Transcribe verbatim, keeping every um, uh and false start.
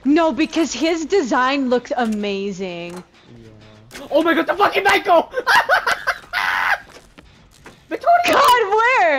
No, because his design looks amazing. Yeah. Oh my god, the fucking Michael! Victoria! God, where?